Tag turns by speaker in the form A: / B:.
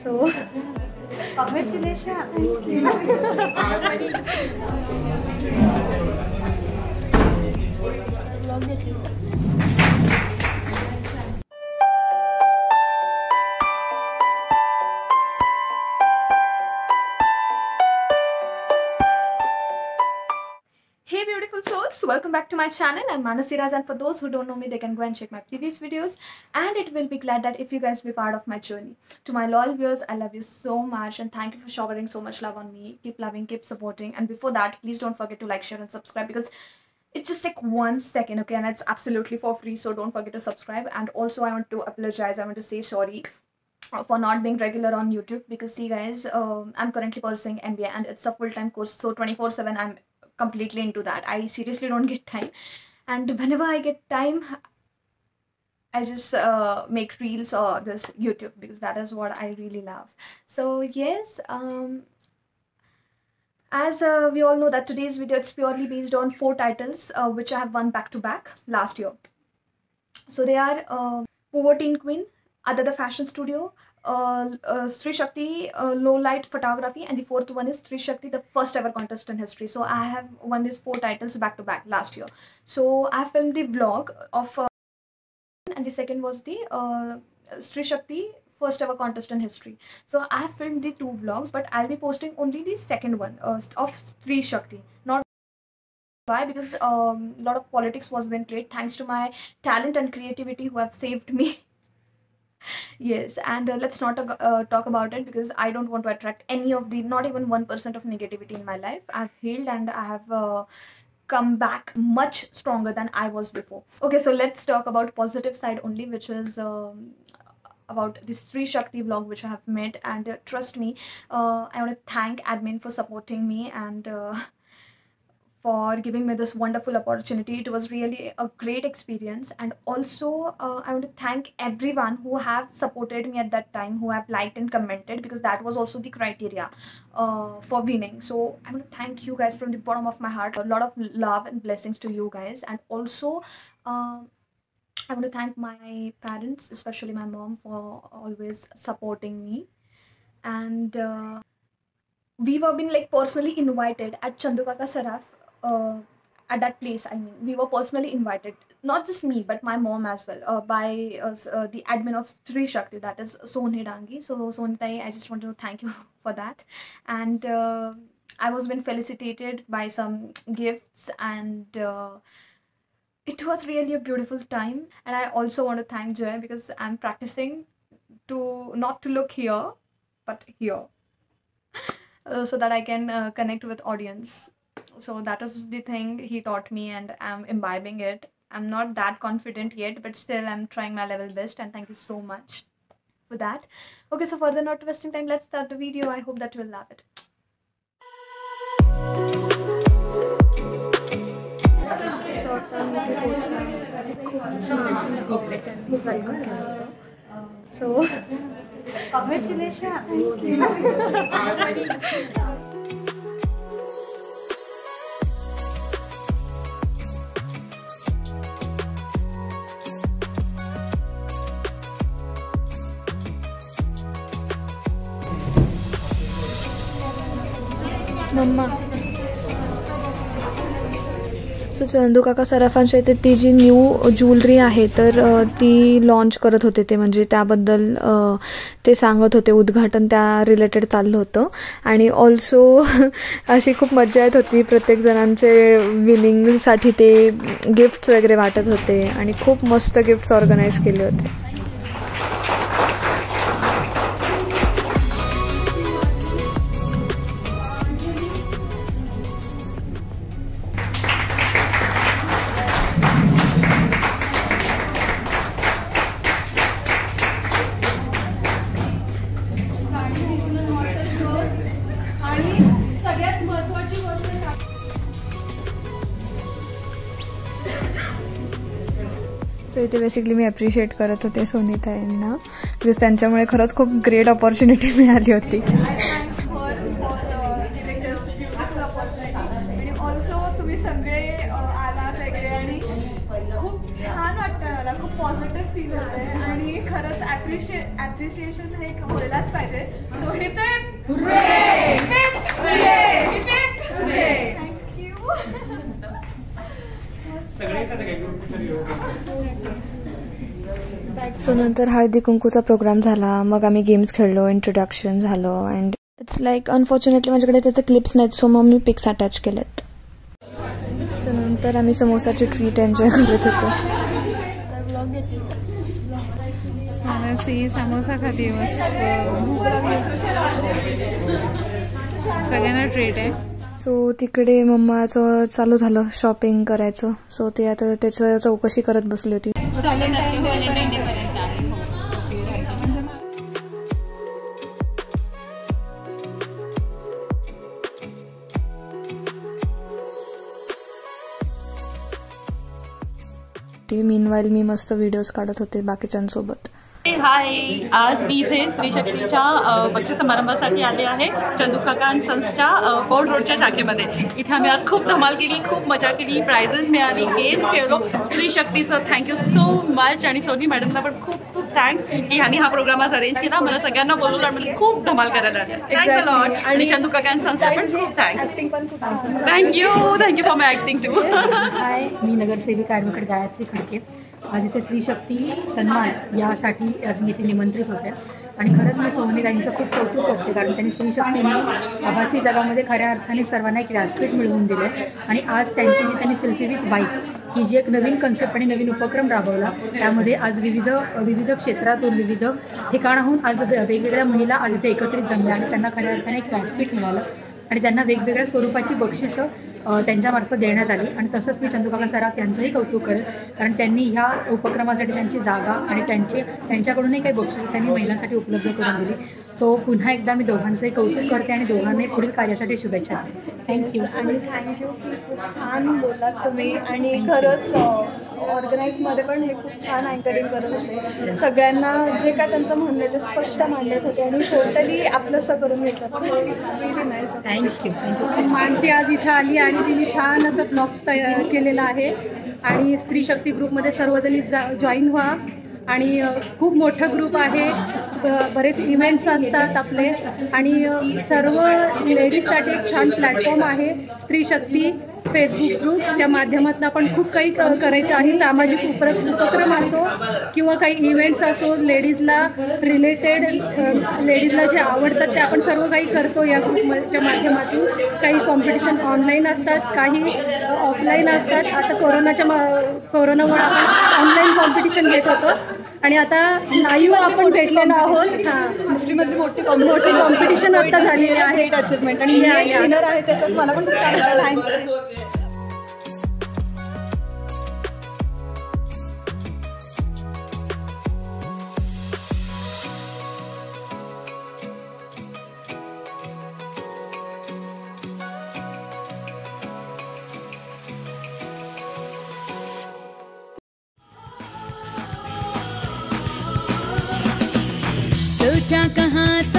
A: So congratulations. Hey beautiful souls, welcome back to my channel. I'm Manasi Raj, and for those who don't know me, they can go and check my previous videos, and it will be glad that if you guys be part of my journey. To my loyal viewers, I love you so much and thank you for showering so much love on me. Keep loving, keep supporting, and before that, please don't forget to like, share and subscribe because it just take 1 second, okay, and it's absolutely for free, so don't forget to subscribe. And also I want to apologize, I want to say sorry for not being regular on YouTube because see guys, I'm currently pursuing MBA and it's a full-time course, so 24/7 I'm completely into that. I seriously don't get time, and whenever I get time I just make reels or this YouTube because that is what I really love. So yes, as we all know that today's video it's purely based on 4 titles which I have won back to back last year. So they are Power Teen Queen, Ada the Fashion Studio, Stree Shakti Low Light Photography, and the 4th one is Stree Shakti, the first ever contest in history. So I have won these 4 titles back to back last year. So I filmed the vlog of and the second was the Stree Shakti first ever contest in history. So I have filmed the 2 vlogs, but I'll be posting only the second one of Stree Shakti. Not why? Because a lot of politics was being played. Thanks to my talent and creativity who have saved me. Yes, and let's not talk about it because I don't want to attract any of the, not even 1% of negativity in my life. I've healed and I have come back much stronger than I was before. Okay, so let's talk about positive side only, which is about this Stree Shakti vlog which I have made. And trust me, I want to thank admin for supporting me and for giving me this wonderful opportunity. It was really a great experience, and also I want to thank everyone who have supported me at that time, who have liked and commented, because that was also the criteria for winning. So I want to thank you guys from the bottom of my heart. A lot of love and blessings to you guys. And also I want to thank my parents, especially my mom, for always supporting me. And we were being like personally invited at Chandu Kaka Saraf. At that place, I mean, we were personally invited, not just me but my mom as well, by the admin of Stree Shakti, that is Soni Dangi. So Sonitai, I just want to thank you for that. And I was been felicitated by some gifts, and it was really a beautiful time. And I also want to thank Joy because I'm practicing to not to look here but here, so that I can connect with audience. So that was the thing he taught me and I'm imbibing it. I'm not that confident yet, but still I'm trying my level best, and thank you so much for that. Okay, so further not wasting time, let's start the video. I hope that you will love it. So congratulations. मम्मा. सो चंदू काका सराफांच्या इथे ती जी new jewellery आहे तर ती launch करत होते ते, म्हणजे त्याबद्दल ते सांगत होते. उद्घाटन त्या रिलेटेड चाललं होतं. आणि ऑल्सो अशी खूप मजा येत होती. प्रत्येक जणांचे विनिंगसाठी ते गिफ्ट्स वगैरे वाटत होते आणि खूप मस्त गिफ्ट्स ऑर्गनाईज केले होते. सो इथे बेसिकली मी अप्रिशिएट करत होते सोनीताईंना, बिकॉज त्यांच्यामुळे खरंच खूप ग्रेट अपॉर्च्युनिटी मिळाली होती. ऑल्सो तुम्ही सगळे आलात वगैरे आणि खूप छान वाटतं मला, खूप पॉझिटिव्ह फील होत आहे आणि खरंच ॲप्रिशिएशन हे बोलायलाच पाहिजे. So hip hip hurray, hip hip hurray, hip hip hurray. Thank you.
B: So नंतर हळदी कुंकूचा प्रोग्राम झाला. मग आम्ही गेम्स खेळलो, इंट्रोडक्शन झालं. अँड इट्स लाईक अनफॉर्च्युनेटली माझ्याकडे त्याचे क्लिप्स नाहीत, सो मग मी पिक्स अटॅच केलेत. सो नंतर आम्ही समोसाची ट्रीट एन्जॉय करत होतो.
C: समोसा खाते मस्त. सगळ्यांना ट्रीट आहे.
B: सो तिकडे मम्माचं चालू झालं शॉपिंग करायचं. सो ते आता त्याचं चौकशी करत बसली होती. मीनवाईल मी मस्त व्हिडिओज काढत होते बाकीच्यांसोबत.
D: हाय, आज मी इथे स्त्री शक्तीच्या बक्षीस समारंभासाठी आले आहे चंदूकाका अँड सन्सच्या बोर्ड रोडच्या शाखेमध्ये. इथे आम्ही आज खूप धमाल केली, खूप मजा केली, प्राइजेस मिळाली, गेम्स खेळलो. स्त्री शक्तीचं थँक्यू सो मच. आणि सोनी मॅडमला पण खूप खूप थँक्स की ह्यांनी हा प्रोग्राम आज अरेंज केला. मला सगळ्यांना बोलवलं आणि खूप धमाल करायला आल्या. Thanks a lot. आणि चंदूकाका अँड सन्सला पण खूप thanks. Thank you for my acting too.
E: Hi, मी नगरसेविका ॲडव्होकेट गायत्री खडके. आज इथे स्त्री शक्ती सन्मान यासाठी आज मी इथे निमंत्रित होते. आणि खरंच मी सोनीताईंचं खूप कौतुक करते, कारण त्यांनी स्त्री शक्तीने आभासी जगामध्ये खऱ्या अर्थाने सर्वांना एक व्यासपीठ मिळवून दिले. आणि आज त्यांची जी त्यांनी सेल्फी विथ बाईक ही जी एक नवीन कन्सेप्ट आणि नवीन उपक्रम राबवला, त्यामध्ये आज विविध क्षेत्रातून विविध ठिकाणाहून आज वेगवेगळ्या महिला आज इथे एकत्रित जमल्या आणि त्यांना खऱ्या अर्थाने एक व्यासपीठ मिळालं. आणि त्यांना वेगवेगळ्या स्वरूपाची बक्षिसं त्यांच्यामार्फत देण्यात आली. आणि तसंच मी चंदूकाका सराफ यांचंही कौतुक करेल, कारण त्यांनी ह्या उपक्रमासाठी त्यांची जागा आणि त्यांच्याकडूनही काही बक्षिसं त्यांनी महिलांसाठी उपलब्ध करून दिली. सो पुन्हा एकदा मी दोघांचंही कौतुक करते आणि दोघांनाही पुढील कार्यासाठी शुभेच्छा देते. थँक्यू.
A: आणि थँक्यू की खूप छान बोललात तुम्ही. आणि खरंच ऑर्गनाईजमध्ये पण हे खूप छान अँकरिंग करत होते. सगळ्यांना जे काय त्यांचं म्हणणं ते स्पष्ट मांडत होते आणि टोटली आपलंसं करून घेतलं.
E: थँक्यू
C: सो मानसी आज इथं आली आणि तिने छान असं ब्लॉग तयार केलेला आहे. आणि स्त्री शक्ती ग्रुपमध्ये सर्वजणी जॉईन व्हा. आणि खूप मोठं ग्रुप आहे, बरेच इव्हेंट्स असतात आपले. आणि सर्व लेडीजसाठी एक छान प्लॅटफॉर्म आहे स्त्री शक्ती फेसबुक ग्रुप. त्या माध्यमातून आपण खूप काही करायचं आहे. सामाजिक उपक्रम असो किंवा काही इव्हेंट्स असो, लेडीजला रिलेटेड लेडीजला जे आवडतात ते आपण सर्व काही करतो या ग्रुपच्या माध्यमातून. काही कॉम्पिटिशन ऑनलाईन असतात, काही ऑफलाईन असतात. आता कोरोनामुळे आपण ऑनलाईन कॉम्पिटिशन घेत होतो आणि आता लाईव्ह आपण भेटलेलो आहोत.
A: हिस्ट्रीमधली मोठी
C: कॉम्पिटिशन आता झालेली आहे.
A: अचिव्हमेंट आणि विनर आहे त्याच्यात मला पण खूप थँक्स.
F: सोचा कहाँ